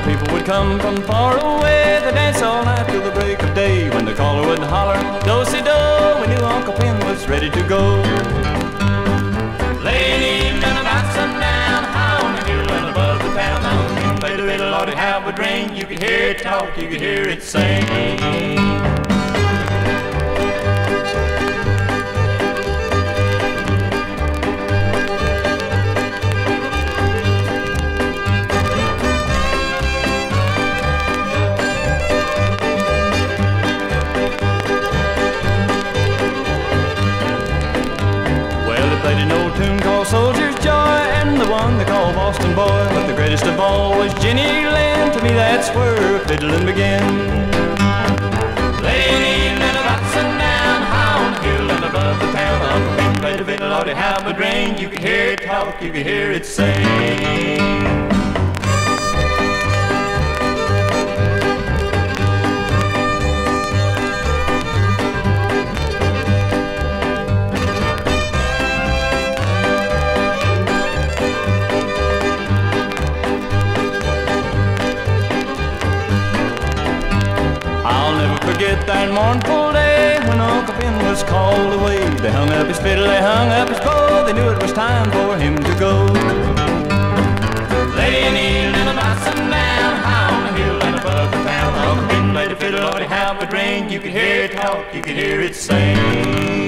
the people would come from far away. They dance all night till the break of day. When the caller would holler, do-si-do, we knew Uncle Ben was ready to go. Late evening about sundown, high on the hill and above the town, Uncle Ben played a fiddle, Lordy, how it would ring. You could hear it talk, you could hear it sing. Soldier's Joy, and the one they call Boston Boy. But the greatest of all was Jenny Lind. To me that's where fiddling began. Late evening about sundown, high on the hill and above the town, Uncle Ben played the fiddle, Lordy, how it would ring. You could hear it talk, you could hear it sing. Forget that mournful day when Uncle Ben was called away. They hung up his fiddle, they hung up his bow. They knew it was time for him to go. Late evening about sundown, high on the hill and above the town, Uncle Ben played the fiddle, Lordy, how it would ring. You could hear it talk, you could hear it sing.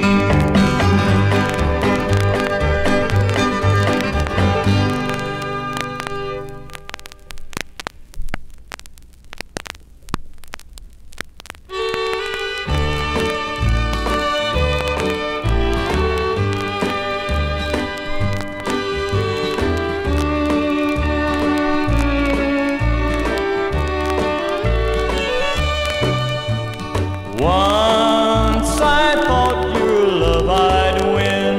Once I thought your love I'd win,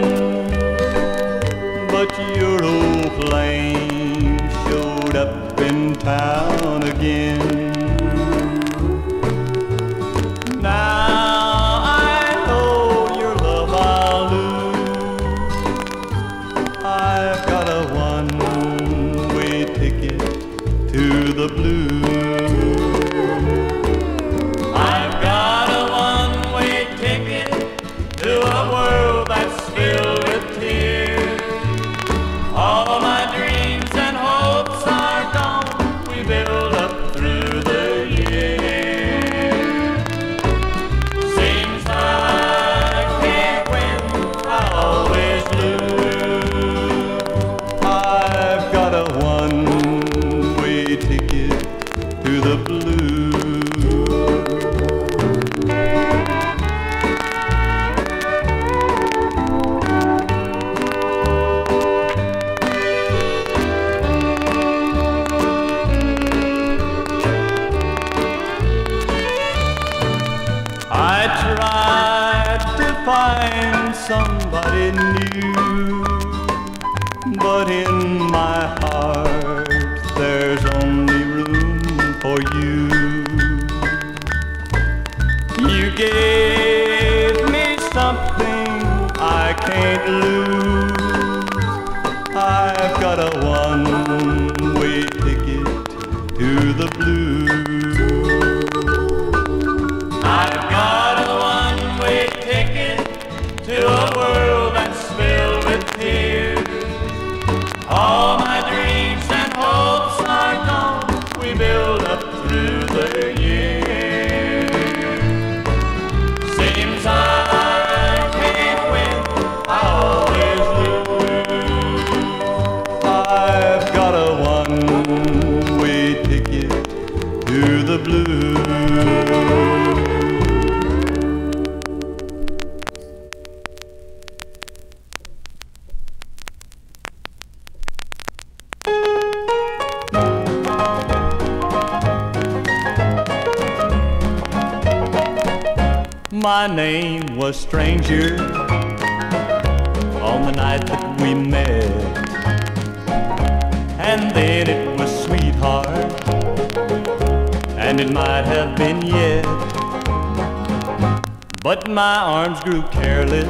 but your old flame showed up in town again. Now I know your love I'll lose. I've got a one-way ticket to the blues. All my dreams and hopes are gone. We build up through the years. Seems I can't win, I always lose. I've got a one-way ticket to the blues. I tried to find somebody new, but in my heart there's only room for you. You gave me something I can't lose. I've got a one-way ticket to the blues. I've got a one-way ticket to a world that's filled with tears. All my dreams and hopes are gone. We build up through the years. Seems I can't win, I always lose. I've got a one-way ticket to the blues. My name was Stranger on the night that we met, and then it was Sweetheart, and it might have been yet. But my arms grew careless,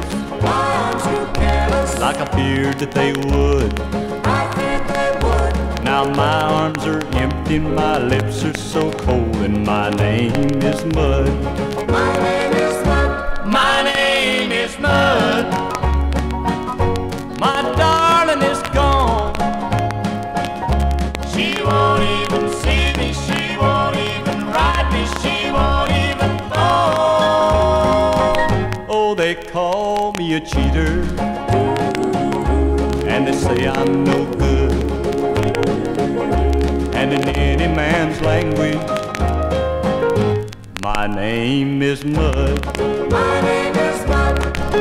like I feared that they would. Now my arms are empty empty, my lips are so cold, and my name is Mud. My name is Mud. My name is Mud. My darling is gone. She won't even see me, she won't even ride me, she won't even phone. Oh, they call me a cheater, and they say I'm no good. And in any man's language, my name is Mud. My name is Mud.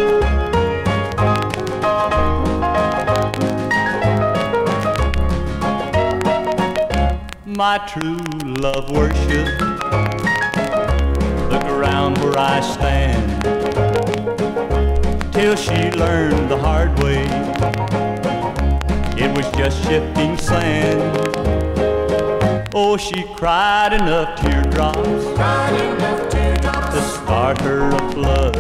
My true love worships the ground where I stand, till she learned the hard way it was just shifting sand. Oh, she cried enough teardrops, to start her a flood.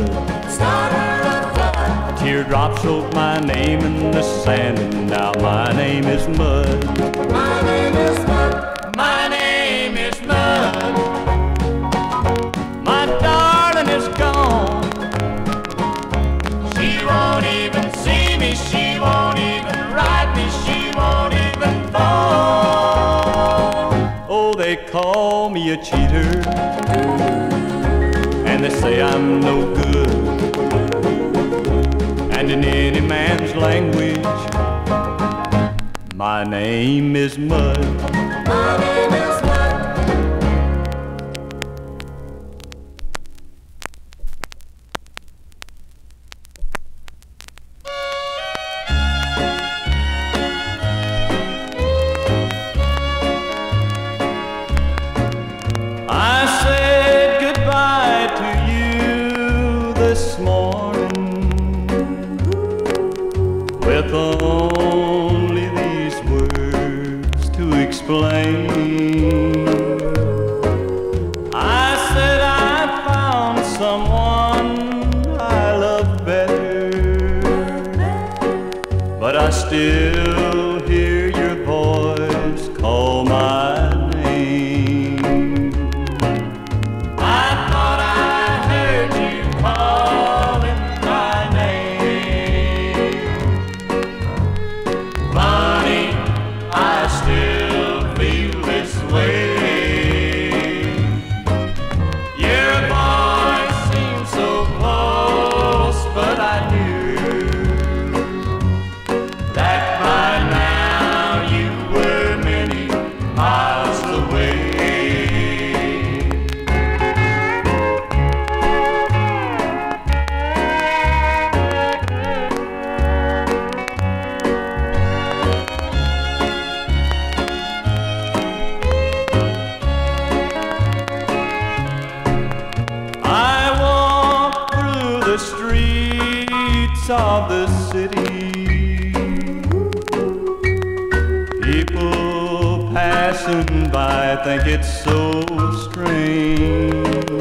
Teardrops wrote my name in the sand, and now my name is Mud. My name is Mud. My name is Mud. My darling is gone. She won't even see me, she won't even ride me, she won't even phone. Oh, they call me a cheater, and they say I'm no good. And in any man's language, my name is Mud. My name is Mud. I said goodbye to you this morning with only these words to explain. I said I found someone I love better, but I still hear your voice call my name. I thought I heard you calling my name. Funny, I still feel this way. Your voice seemed so close, but I knew that by now you were many miles away. I walk through the streets of the city. People passing by think it's so strange.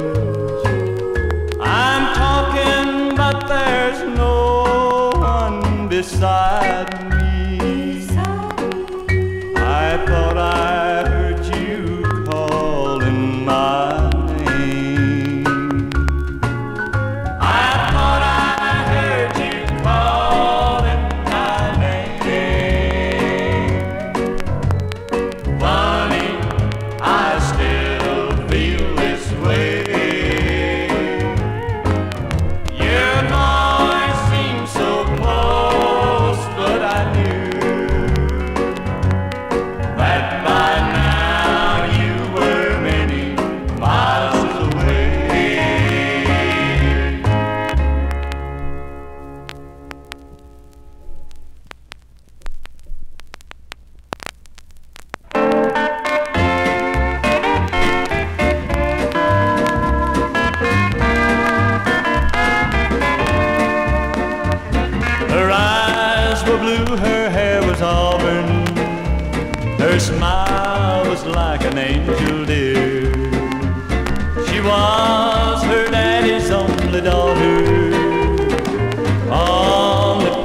I'm talking, but there's no one beside me. I thought I heard you calling my name. I thought I heard you calling my name. Funny, I still feel this way. Your voice seems so close, but I knew that by now you were many miles away. Her eyes were blue, her hair was auburn, her smile was like an angel dear. She was her daddy's only daughter on the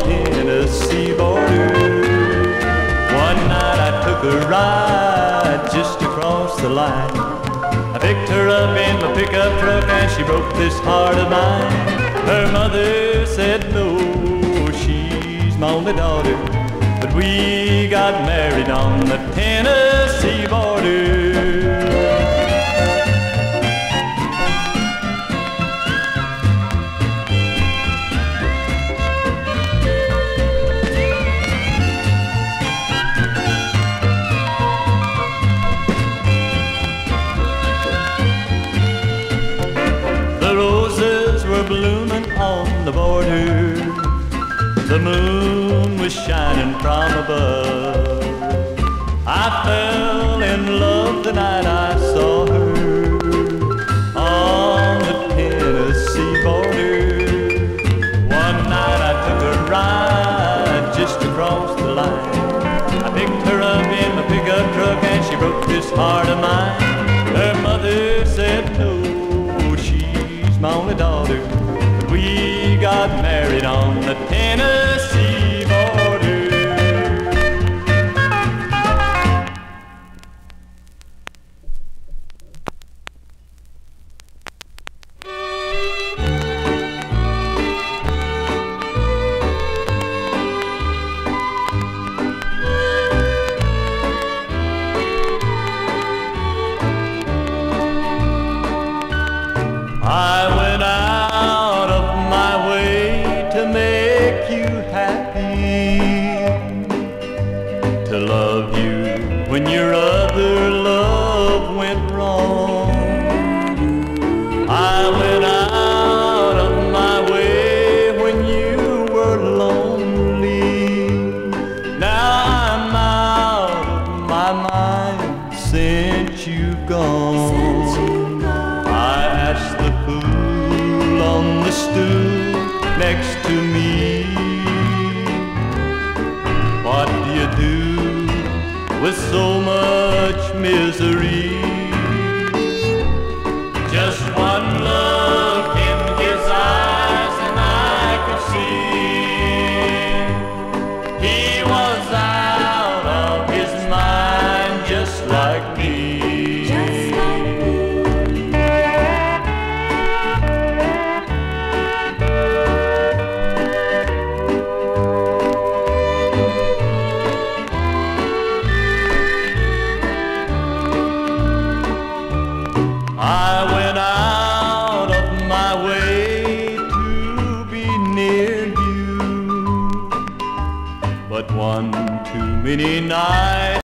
Tennessee border. One night I took a ride just to the line. I picked her up in my pickup truck and she broke this heart of mine. Her mother said no, she's my only daughter, but we got married on the Tennessee border. Blooming on the border, the moon was shining from above. I fell in love the night I saw her on the Tennessee border. One night I took a ride just across the line. I picked her up in my pickup truck and she broke this heart of mine. Her mother said no, she's my only daughter, but we got married on the Tennessee border. I went out of my way to make you happy, to love you when your other love went wrong. I went out of my way when you were lonely. Now I'm out of my mind since you've gone. On the stool next to me, what do you do with so much misery? Just one look in his eyes and I could see he was out of his mind just like me. I went out of my way to be near you, but one too many nights